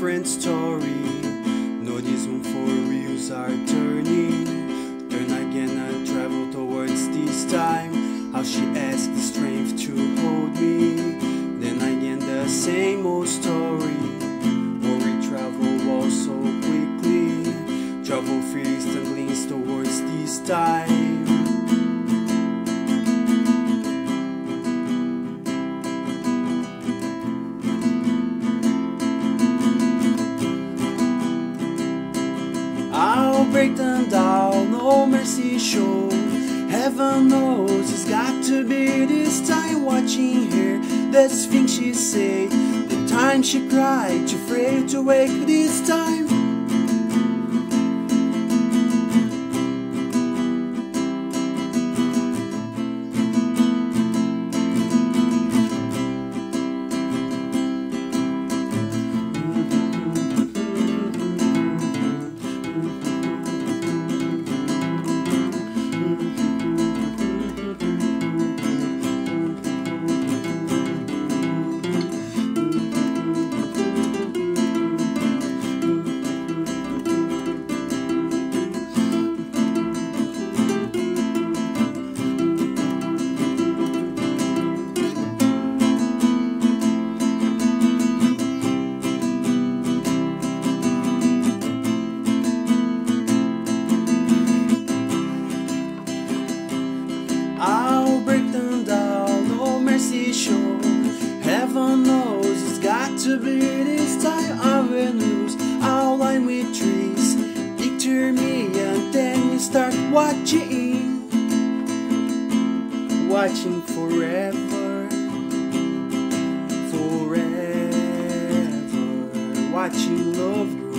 different story. No, these one for reals are turning. Turn again and travel towards this time. How she asked the strength to hold me. Then again the same old story. Where we travel all so quickly. Travel first and leans towards this time. I'll break them down, no mercy show. Heaven knows it's got to be this time. Watching her, that's thing she say. The time she cried, too afraid to wake this time. I'll break them down, no mercy show. Heaven knows it's got to be this time. I will lose, I'll line with trees. Picture me and then you start watching. Watching forever. Forever. Watching love grow.